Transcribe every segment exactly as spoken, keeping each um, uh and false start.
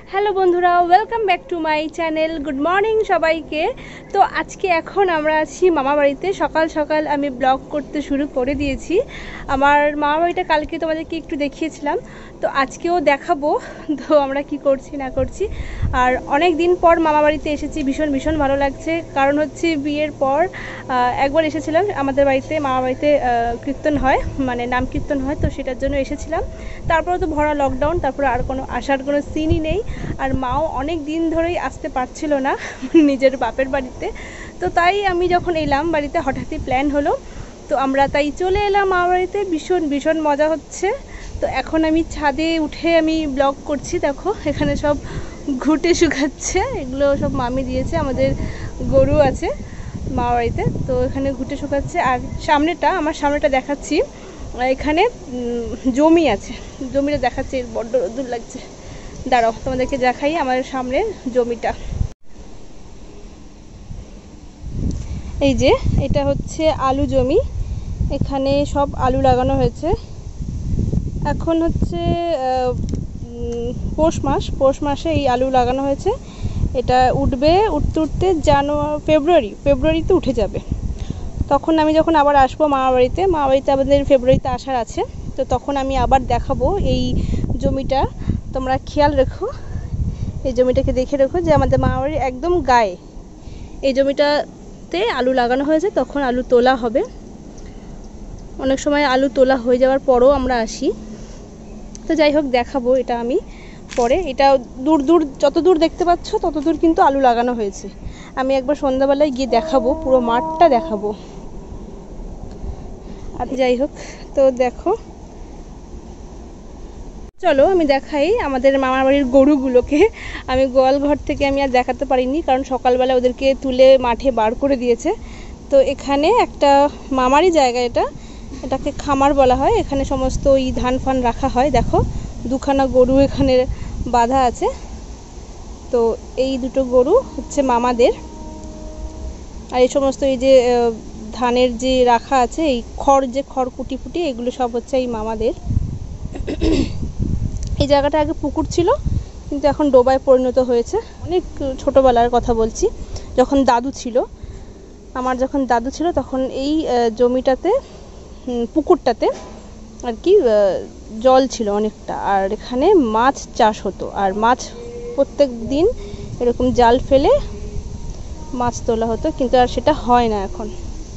Hello বন্ধুরা, welcome back to my channel. Good morning সবাইকে। তো আজকে এখন আমরা আছি মামা বাড়িতে। সকাল সকাল আমি ব্লগ করতে শুরু করে দিয়েছি। আমার মামা বাড়িটা কালকে তোমাদেরকে একটু দেখিয়েছিলাম, তো আজকেও দেখাবো তো আমরা কি করছি না করছি। আর অনেক দিন পর মামা বাড়িতে এসেছি, ভীষণ ভীষণ ভালো লাগছে। কারণ হচ্ছে বিয়ের পর একবার এসেছিলাম আমাদের বাড়িতে, মামা বাড়িতে কীর্তন হয়, মানে নাম কীর্তন হয়, তো সেটার জন্য এসেছিলাম। তারপরে তো ভরা লকডাউন, তারপরে আর কোনো আসার কোনো সিনই নেই। আর মাও অনেক দিন ধরেই আসতে পারছিল না নিজের বাপের বাড়িতে। তো তাই আমি যখন এলাম বাড়িতে, হঠাৎই প্ল্যান হলো, তো আমরা তাই চলে এলাম মামা বাড়িতে। ভীষণ ভীষণ মজা হচ্ছে। তো এখন আমি ছাদে উঠে আমি ব্লগ করছি। দেখো এখানে সব ঘুটে শুকাচ্ছে, এগুলো সব মামি দিয়েছে। আমাদের গরু আছে মামা বাড়িতে, তো এখানে ঘুটে শুকাচ্ছে। আর সামনেটা, আমার সামনেটা দেখাচ্ছি, এখানে জমি আছে, জমিটা দেখাচ্ছে। বড্ড রোদ্দুর লাগছে, দাঁড়াও তোমাদেরকে দেখাই আমার সামনে জমিটা। এই যে এটা হচ্ছে আলু জমি, এখানে সব আলু লাগানো হয়েছে। এখন হচ্ছে পৌষ মাস, পৌষ মাসে এই আলু লাগানো হয়েছে। এটা উঠবে, উঠতে উঠতে জানুয়ারি ফেব্রুয়ারি ফেব্রুয়ারিতে উঠে যাবে। তখন আমি যখন আবার আসবো মামা বাড়িতে, মামা বাড়িতে আমাদের ফেব্রুয়ারিতে আসার আছে, তো তখন আমি আবার দেখাবো এই জমিটা। তোমরা খেয়াল রেখো, এই জমিটাকে দেখে রেখো যে আমাদের মামা বাড়ির একদম গায়ে এই জমিটাতে আলু লাগানো হয়েছে। তখন আলু তোলা হবে। অনেক সময় আলু তোলা হয়ে যাওয়ার পরও আমরা আসি। তো যাই হোক, দেখাবো এটা আমি পরে। এটা দূর দূর যত দূর দেখতে পাচ্ছ তত দূর কিন্তু আলু লাগানো হয়েছে। আমি একবার সন্ধ্যাবেলায় গিয়ে দেখাবো, পুরো মাঠটা দেখাবো। আর যাই হোক, তো দেখো, চলো আমি দেখাই আমাদের মামার বাড়ির গরুগুলোকে। আমি গোয়াল ঘর থেকে আমি আর দেখাতে পারিনি, কারণ সকালবেলা ওদেরকে তুলে মাঠে বার করে দিয়েছে। তো এখানে একটা মামারই জায়গা, এটা এটাকে খামার বলা হয়। এখানে সমস্ত ওই ধান ফান রাখা হয়। দেখো দুখানা গরু এখানে বাঁধা আছে। তো এই দুটো গরু হচ্ছে মামাদের। আর এই সমস্ত এই যে ধানের যে রাখা আছে, এই খড়, যে খড় কুটি ফুটি, এগুলো সব হচ্ছে এই মামাদের। এই জায়গাটা আগে পুকুর ছিল, কিন্তু এখন ডোবায় পরিণত হয়েছে। অনেক ছোটোবেলার কথা বলছি, যখন দাদু ছিল, আমার যখন দাদু ছিল, তখন এই জমিটাতে, পুকুরটাতে আর কি জল ছিল অনেকটা। আর এখানে মাছ চাষ হতো, আর মাছ প্রত্যেক দিন এরকম জাল ফেলে মাছ তোলা হতো, কিন্তু আর সেটা হয় না এখন।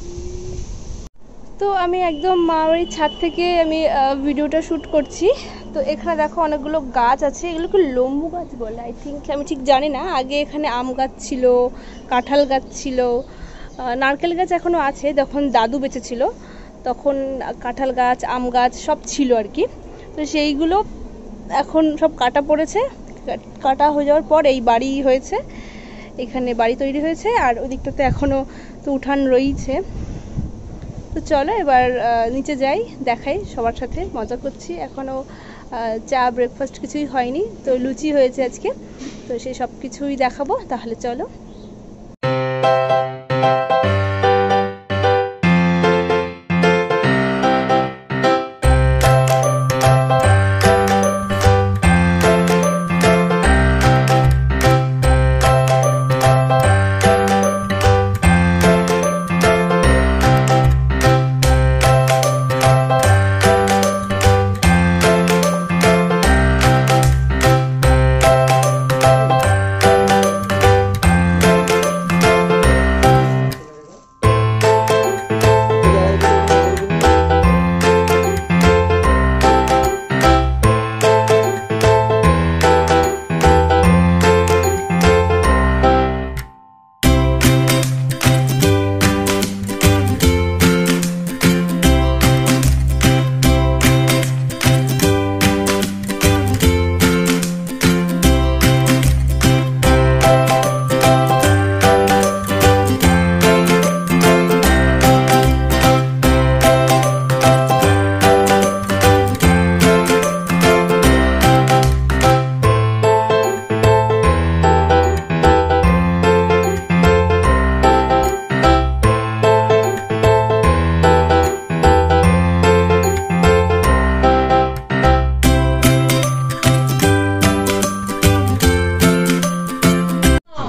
তো আমি একদম মামাবাড়ির ছাদ থেকে আমি ভিডিওটা শ্যুট করছি। তো এখানে দেখো অনেকগুলো গাছ আছে, এগুলোকে লম্বু গাছ বলে আই থিঙ্ক, আমি ঠিক জানি না। আগে এখানে আম গাছ ছিল, কাঁঠাল গাছ ছিল, নারকেল গাছ এখনও আছে। যখন দাদু বেঁচে ছিল তখন কাঁঠাল গাছ, আম গাছ সব ছিল আর কি। তো সেইগুলো এখন সব কাটা পড়েছে। কাটা হয়ে যাওয়ার পর এই বাড়ি হয়েছে, এখানে বাড়ি তৈরি হয়েছে। আর ওই দিকটাতে এখনও তো উঠান রয়েছে। তো চলো এবার নিচে যাই, দেখাই, সবার সাথে মজা করছি। এখনও চা ব্রেকফাস্ট কিছুই হয়নি, তো লুচি হয়েছে আজকে, তো সেই সব কিছুই দেখাবো। তাহলে চলো।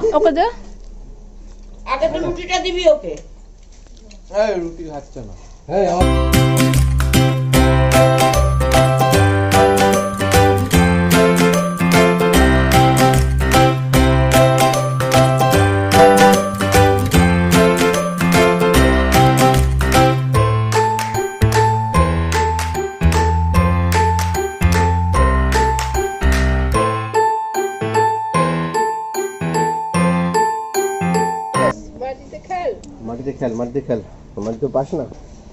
ওকে দে আগে তো রুটিটা দিবি ওকে। এই রুটি খাচ্ছে না। এই মাটিতে খেল মাটিতে খেল মাটিতে পাস না।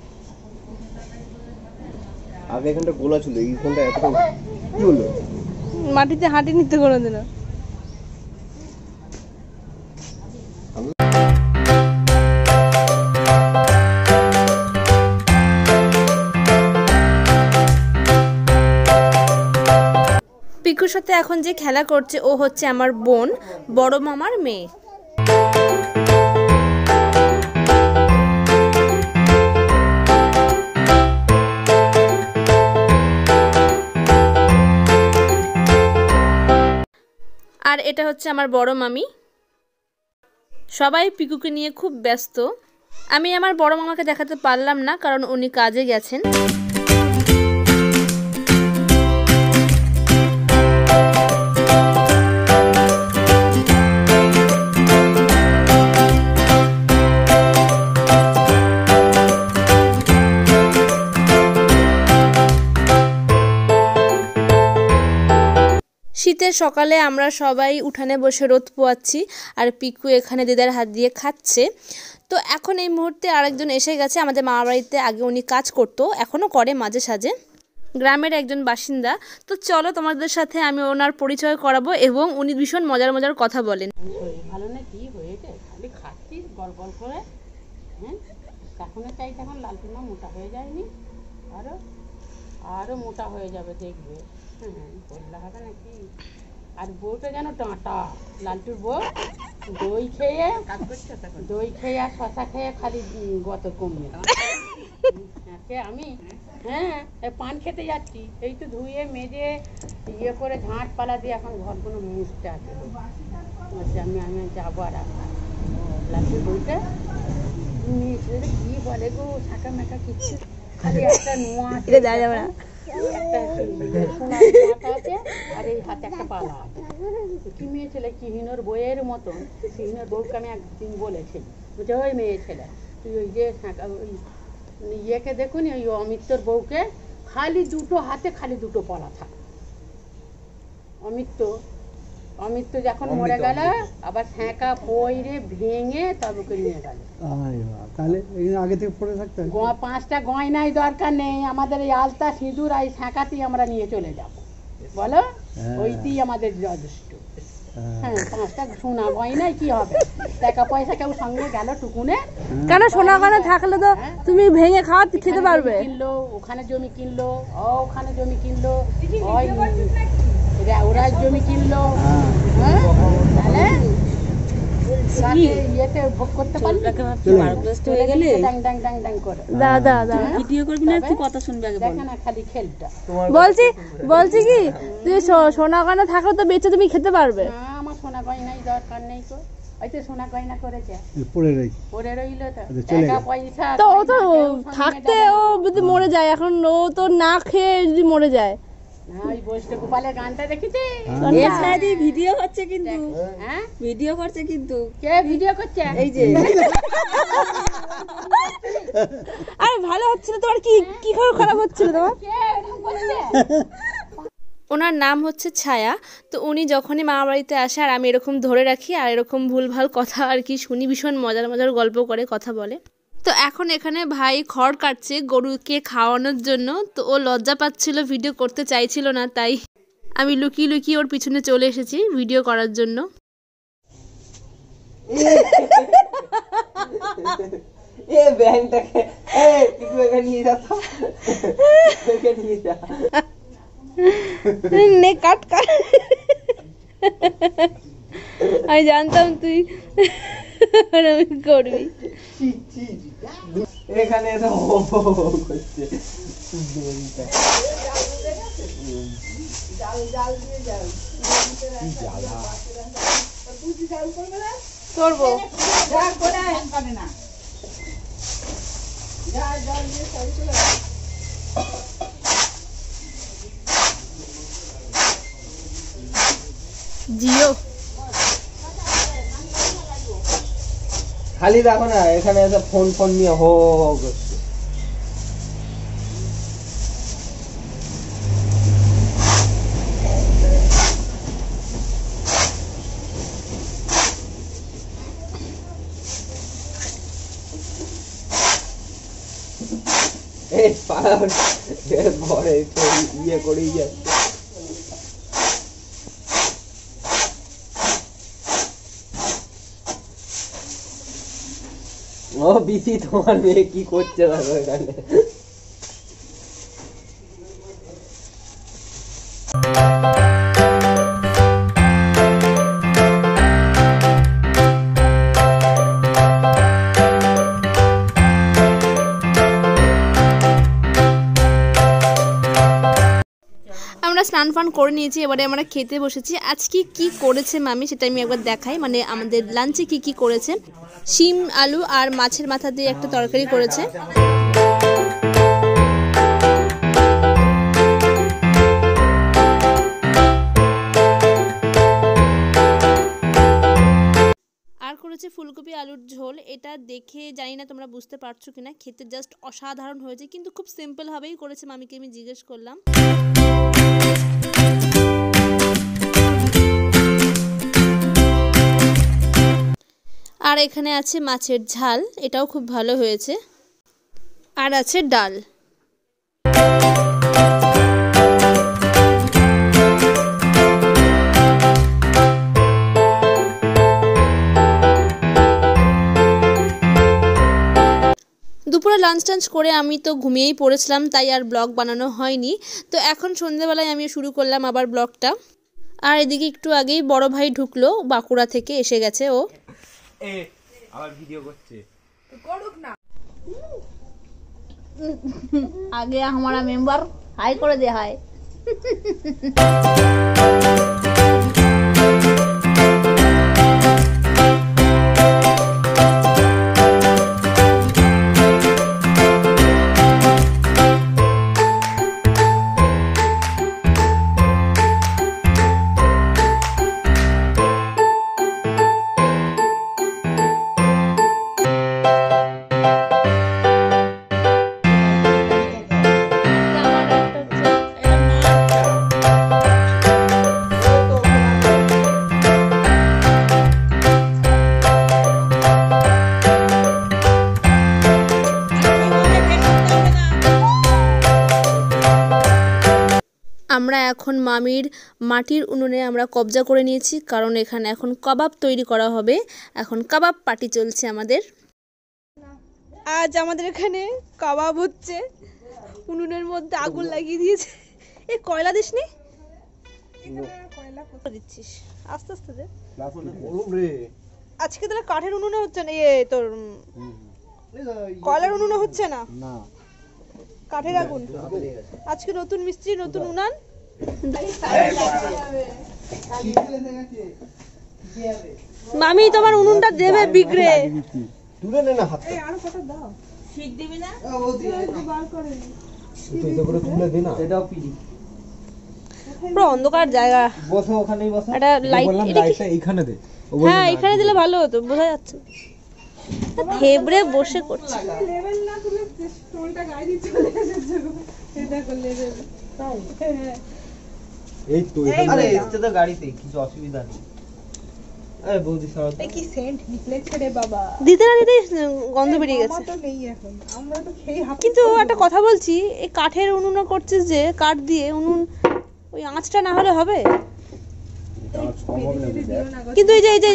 আগে এখানটা গোলা ছিল এইখানটা এতটা কি হলো? মাটিতে হাঁটি নিতে করে দিল। পিকুর সাথে এখন যে খেলা করছে ও হচ্ছে আমার বোন, বড় মামার মেয়ে। আর এটা হচ্ছে আমার বড় মামি। সবাই পিকুকে নিয়ে খুব ব্যস্ত। আমি আমার বড় মামাকে দেখাতে পারলাম না কারণ উনি কাজে গেছেন। শীতের সকালে আমরা সবাই উঠানে বসে রোদ পোয়াচ্ছি আর পিকু এখানে দিদার হাত দিয়ে খাচ্ছে। তো এখন এই মুহূর্তে আরেকজন এসে গেছে আমাদের মামা বাড়িতে। আগে উনি কাজ করতো, এখনও করে মাঝে সাঝে, গ্রামের একজন বাসিন্দা। তো চলো তোমাদের সাথে আমি ওনার পরিচয় করাবো এবং উনি ভীষণ মজার মজার কথা বলেন। ভালো না কি হয়েছে, খালি খাচ্ছিস গল গল করে। হ্যাঁ এখনো চাই তখন লালটুনা মোটা হয়ে যায়নি, আরো আরো মোটা হয়ে যাবে দেখবে। হ্যাঁ বললে হবে নাকি। আর বউটা যেন ডাঁটা, লালটুর বউ দই খেয়ে কাজ করছে, দই খেয়ে আর শশা খেয়ে খালি গত কমবে। কে আমি? হ্যাঁ পান খেতে যাচ্ছি, এই তো ধুয়ে মেজে ইয়ে করে ঝাঁট পালা দিয়ে এখন ঘরগুলো মুছতে আছে। আমি আমি যাবো আর লালটুর বউটা মেয়ে ছেলে কি বলে গো, শাঁকা মেকা কিচ্ছু, খালি একটা নোয়া আছে, একটা সোনার নোয়াটা আছে আর এই হাতে একটা পালা আছে। কি মেয়ে ছেলে, কি হিনোর বইয়ের মতন। হিনোর বউকে আমি একদিন বলেছি, বুঝে ওই মেয়ে ছেলে তুই ওই যে ওই ইয়েকে দেখুন, ওই অমিতর বউকে খালি দুটো হাতে খালি দুটো পলা থাক। অমিত অমিত যখন মরে গেল আবার ছ্যাঁকা পইরে ভেঙে তবে ওকে নিয়ে গেল। তাহলে আগে থেকে পড়ে থাকতে পাঁচটা গয়নাই দরকার নেই, আমাদের এই আলতা সিঁদুর আর ছ্যাঁকাতেই আমরা নিয়ে চলে যাব, বলো ওইটি আমাদের যথেষ্ট। হ্যাঁ পাঁচটা সোনা গয়নাই কি হবে, টাকা পয়সা কেউ সঙ্গে গেল টুকুনে কেন? সোনা গয়না থাকলে তো তুমি ভেঙে খাওয়া খেতে পারবে। কিনলো ওখানে জমি কিনলো, ওখানে জমি কিনলো, ওরা জমি কিনলো, হ্যাঁ তাহলে ইয়েতে ভোগ করতে পারবে। বলছি বলছি কি তুই সোনা গয়না থাকলে তো বেঁচে তুমি খেতে পারবে। আমার সোনা গয়নাই দরকার নেই তো, হয়তো সোনা গয়না করেছে পরে রইল তো টাকা পয়সা তো ও তো থাকতে ও যদি মরে যায়, এখন ও তো না খেয়ে যদি মরে যায়। ওই বৈষ্ণব গোপালের গানটা দেখেছি, ভিডিও হচ্ছে কিন্তু, হ্যাঁ ভিডিও করছে কিন্তু। কে ভিডিও করছে? এই যে আরে ভালো হচ্ছিল তোমার, কি কি করে খারাপ হচ্ছিল তোমার? ওনার নাম হচ্ছে ছায়া। তো উনি যখনই মামা বাড়িতে আসে আর আমি এরকম ধরে রাখি আর এরকম ভুলভাল কথা আর কি শুনি, ভীষণ মজার মজার গল্প করে কথা বলে। তো এখন এখানে ভাই খড় কাটছে গরুকে খাওয়ানোর জন্য। তো ও লজ্জা পাচ্ছিল, ভিডিও করতে চাইছিল না, তাই আমি লুকিয়ে লুকিয়ে ওর পিছনে চলে এসেছি ভিডিও করার জন্য। এ ব্যাংকটাকে এ পিকু এখানে নিয়ে যা তো, এখানে নিয়ে যা নে কাট কাট। আমি জানতাম তুই করবি। এখানে এসে হো হো করছে। জাল জাল দিয়ে জাল। করবো জিও খালি দেখো না এখানে এসে ফোন ফোন নিয়ে হো হো করছে। এই পাড়ার ঘরে ইয়ে করেই যাচ্ছে। ও বিসি তোমার মেয়ে কি করছে দেখো এখানে। আমরা স্নান ফান করে নিয়েছি, এবারে আমরা খেতে বসেছি। আজকে কি করেছে মামি সেটা আমি একবার দেখাই, মানে আমাদের লাঞ্চে কি কি করেছে। শিম আলু আর মাছের মাথা দিয়ে একটা তরকারি করেছে। আর করেছে ফুলকপি আলুর ঝোল। এটা দেখে জানি না তোমরা বুঝতে পারছো কিনা, খেতে জাস্ট অসাধারণ হয়েছে, কিন্তু খুব সিম্পল ভাবেই করেছে। মামিকে আমি জিজ্ঞেস করলাম। আর এখানে আছে মাছের ঝাল, এটাও খুব ভালো হয়েছে। আর আছে ডাল। দুপুরে লাঞ্চ টাঞ্চ করে আমি তো ঘুমিয়েই পড়েছিলাম, তাই আর ব্লগ বানানো হয়নি। তো এখন সন্ধ্যেবেলায় আমি শুরু করলাম আবার ব্লগটা। আর এদিকে একটু আগেই বড় ভাই ঢুকলো, বাঁকুড়া থেকে এসে গেছে ও। আবার ভিডিও করছে। আগে हमारा मेंबर हाई করে দে হাই। আমরা এখন মামির মাটির উনুনে আমরা কবজা করে নিয়েছি, কারণ এখানে এখন কাবাব তৈরি করা হবে। এখন কাবাব পার্টি চলছে আমাদের। আজ আমাদের এখানে কাবাব হচ্ছে, উনুনের মধ্যে আগুন লাগিয়ে দিয়েছে। এ কয়লা দিসনি? কয়লা দিচ্ছিস আস্তে আস্তে দে। আজকে তোর কাঠের উনুনে হচ্ছে না, এ তোর কয়লার উনুনে হচ্ছে না, কাঠের আগুন। আজকে নতুন মিস্ত্রি, নতুন উনান। মামি তোমার উনুনটা দেবে বিগড়ে। তুলে নে না হাতে। এই আরো কত দাও। শীত দিবি না? ও দি বার করে নি। এটা করে তুলে দে না। এটাও পিড়ি। পুরো অন্ধকার জায়গা। বসো ওখানেই বসো। এটা লাইট, লাইটটা এইখানে দে। হ্যাঁ এখানে দিলে ভালো হতো, বোঝা যাচ্ছে। থেবড়ে বসে করছে। লেভেল না তুলে টোলটা গায়ে দিয়ে চলে এসেছে। এটা করলে দেবে। তাই হ্যাঁ। এই তো আরে এসতে তো গাড়িতে কিছু অসুবিধা নেই। আরে বৌদি সরো। এই কি সেন্ট নিকলেছে রে বাবা। দিতে না দিতে গন্ধ বেরিয়ে গেছে। তো নেই এখন, আমরা তো খেয়ে হাঁপ। কিন্তু একটা কথা বলছি, এই কাঠের উনুনে করছিস যে, কাঠ দিয়ে উনুন, ওই আঁচটা না হলে হবে? কিন্তু এই যে এই যে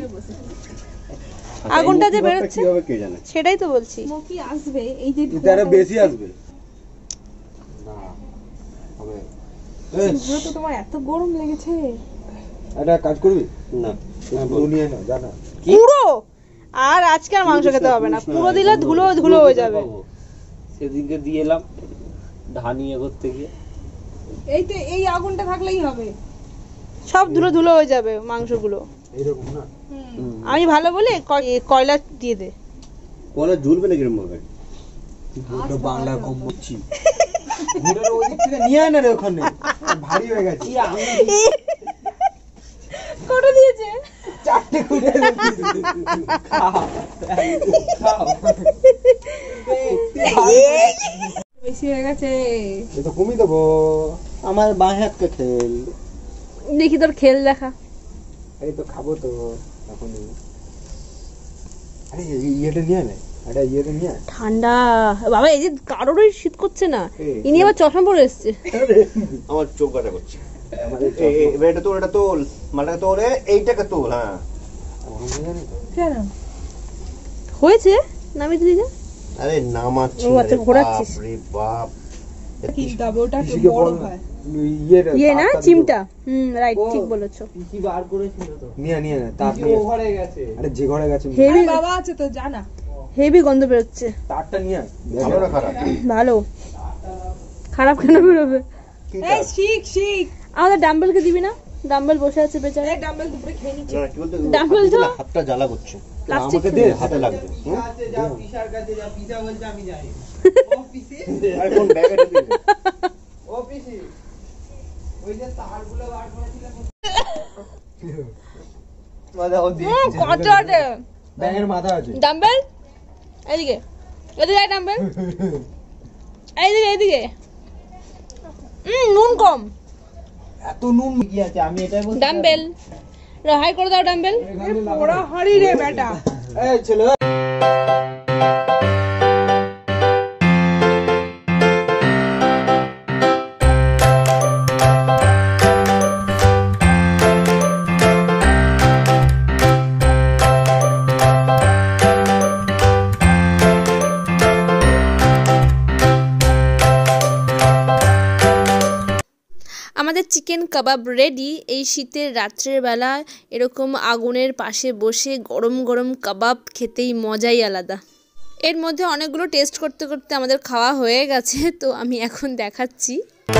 আগুনটা যে বেরোচ্ছে সেটাই তো বলছি। কি আসবে এই যে এটা বেশি আসবে না হবে। পুরো তো তোমার এত গরম লেগেছে। এটা কাজ করবি না? পুরো নিয়ে না জানা পুরো। আর আজকে আর মাংস খেতে হবে না, পুরো দিলে ধুলো ধুলো হয়ে যাবে। সেদিনকে দিয়ে এলাম ধানিয়ে করতে গিয়ে। এই তো এই আগুনটা থাকলেই হবে, সব ধুলো ধুলো হয়ে যাবে মাংসগুলো। এইরকম না আমি ভালো বলে ক- এ, কয়লা দিয়ে দে। কলা জ্বলবে না কিরম ভাবে? ওটা বাংলা কম বলছি ঘুরের ওই দিক থেকে নিয়ে আয় না রে ওখানে ভারী হয়ে গেছে কটা দিয়েছে? চারটে ঘুরে খাও খাও বেশি হয়ে গেছে। এ তো কমিয়ে দেবো আমার বাঁ হাতকে খেল। দেখি তোর খেল দেখা। এই তো খাবো তো এখনই। আরে এই ইয়েটা নিয়ে আয় আরে ইয়েটা নিয়ে আয় ঠান্ডা বাবা, এই যে কারোরই শীত করছে না, এই। ইনি আবার চশমা পরে এসছে। আমার চোখ কাটা করছে। এই, এই, এবার এটা তোল, এটা তোল, মালটাকে তোল, এ, এইটাকে তোল। হ্যাঁ গরম হয়ে যাবে তো। কেন? হয়েছে নামিয়ে দিলি না? আরে নামাচ্ছি ও, আচ্ছা, না রে, ঘোরাচ্ছিস। বাপ রে বাপ। কিন্তু ওটা একটু পিসিকে বড় বল না। হয়। ইয়েটা ইয়ে না, তারটা চিমটা। হুম, রাইট, ও। ঠিক বলেছো। নিয়ে আয়, নিয়ে আয়, তার নিয়ে আয়। আরে যে ঘরে গেছে হেভি আরে বাবা আছে তো জানা। হেভি গন্ধ বেরোচ্ছে। তারটা নিয়ে আয় ভালো না খারাপ? ভালো। খারাপ কেন বেরোবে? কি এই কাজ? শিখ শিখ। আমাদের ডাম্বেলকে দিবি না? ডাম্বেল বসে আছে বেচারা। এই ডাম্বেল দুপুরে খেয়ে নিচ্ছি। না, কি বলতো, ডাম্বেল হাতে তো- দিলে হাতটা জ্বালা করছে। প্লাস্টিক আমাকে দে হাতে লাগবে। হুম? আরে কোন ব্যাগে ঢুকিয়ে দে। কটাতে ব্যাঙের মাথা আছে ডাম্বেল এইদিকে, এদিকে আয় ডাম্বেল, এইদিকে এইদিকে। হুম, নুন কম। এত নুন কি আছে আমি এটাই বলছি ডাম্বেল হাই করে দাও ডাম্বেল। ওরা হাড়ি রে বেটা। এই ছেলে আমাদের চিকেন কাবাব রেডি। এই শীতের রাত্রের বেলা এরকম আগুনের পাশে বসে গরম গরম কাবাব খেতেই মজাই আলাদা। এর মধ্যে অনেকগুলো টেস্ট করতে করতে আমাদের খাওয়া হয়ে গেছে, তো আমি এখন দেখাচ্ছি।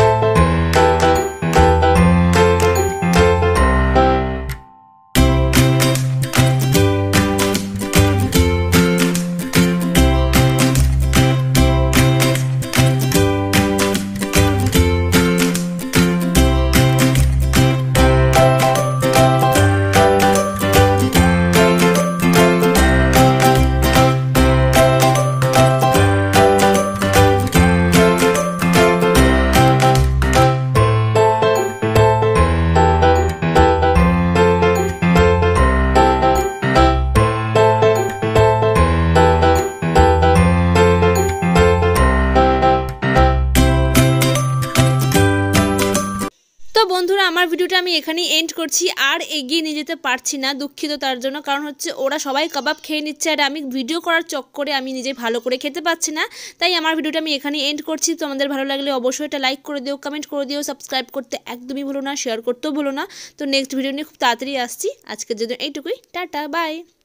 তো বন্ধুরা, আমার ভিডিওটা আমি এখানেই এন্ড করছি। আর এগিয়ে নিয়ে যেতে পারছি না, দুঃখিত তার জন্য। কারণ হচ্ছে ওরা সবাই কাবাব খেয়ে নিচ্ছে আর আমি ভিডিও করার চক্করে আমি নিজে ভালো করে খেতে পাচ্ছি না। তাই আমার ভিডিওটা আমি এখানেই এন্ড করছি। তো আমাদের ভালো লাগলে অবশ্যই এটা লাইক করে দিও, কমেন্ট করে দিও, সাবস্ক্রাইব করতে একদমই ভুলো না, শেয়ার করতেও ভুলো না। তো নেক্সট ভিডিও নিয়ে খুব তাড়াতাড়ি আসছি। আজকের জন্য এইটুকুই, টাটা, বাই।